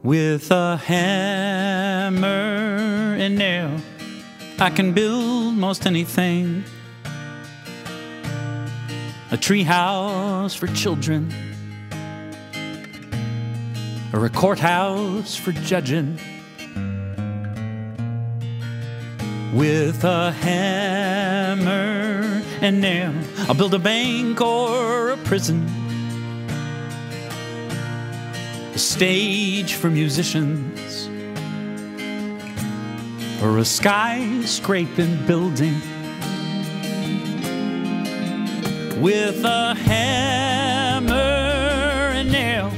With a hammer and nail, I can build most anything. A treehouse for children, or a courthouse for judging. With a hammer and nail, I'll build a bank or a prison, a stage for musicians, or a skyscraping building. With a hammer and nail,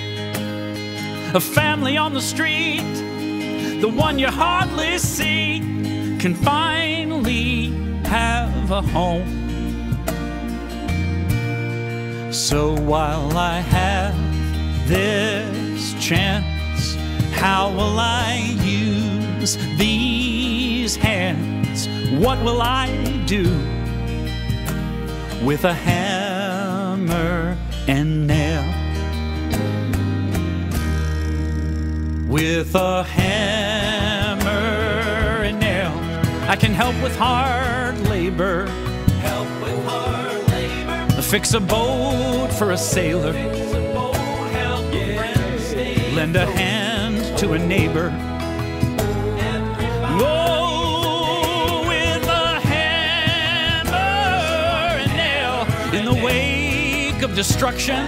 a family on the street, the one you hardly see, can finally have a home. So while I have this chance, how will I use these hands? What will I do with a hammer and nail? With a hammer and nail, I can help with hard labor. Fix a boat for a sailor. Lend a hand to a neighbor. Oh, with a hammer and nail, in the wake of destruction,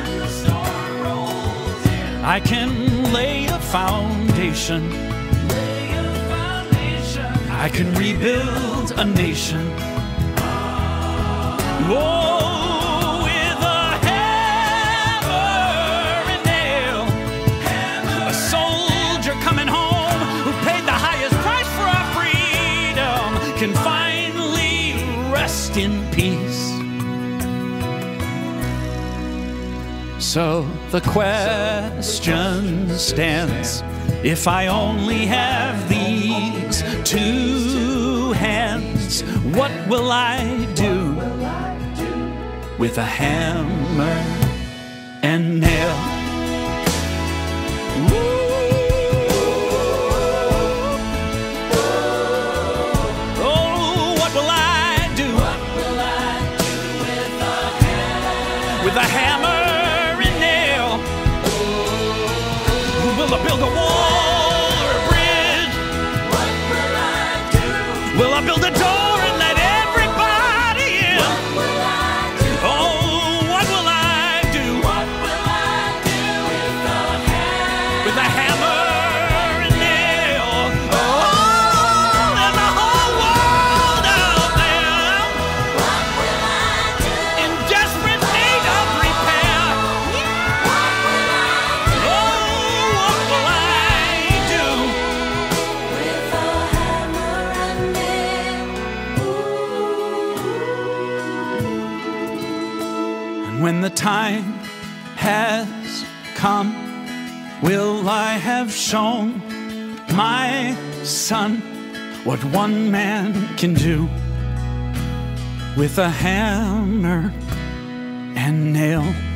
I can lay a foundation. I can rebuild a nation. Oh, with a hammer and nail, a soldier coming home who paid the highest price for our freedom can finally rest in peace. So the question stands, if I only have these two hands, what will I do with a hammer and nail? Oh, what will I do with a hammer? Will I build a wall or a bridge? What will I do? Will I build a door and let everybody in? What will I do? Oh, what will I do? What will I do with a hammer and nail? Oh, and the whole world out there. What will I do? In desperate need of repair. What will I do? Oh, when the time has come, will I have shown my son what one man can do with a hammer and nail?